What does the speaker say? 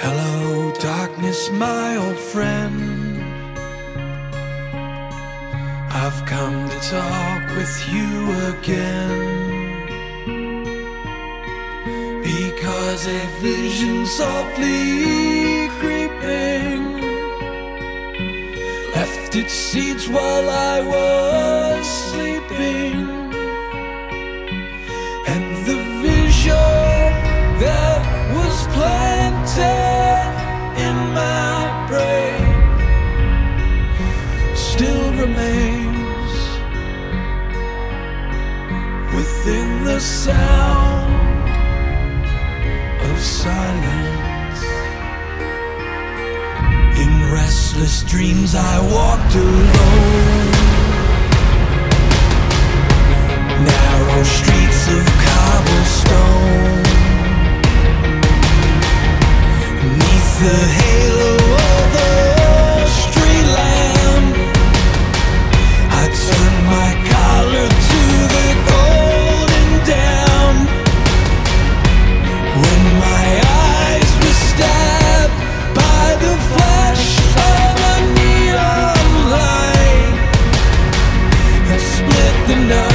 Hello, darkness, my old friend. I've come to talk with you again, because a vision softly creeping left its seeds while I was sleeping. And the vision that was planted in my brain still remains within the sound of silence. In restless dreams I walked alone, narrow streets of cobblestone, beneath the halo of a street lamp. I turned my collar to the golden damp, when my eyes were stabbed by the flash of a neon light that split the night.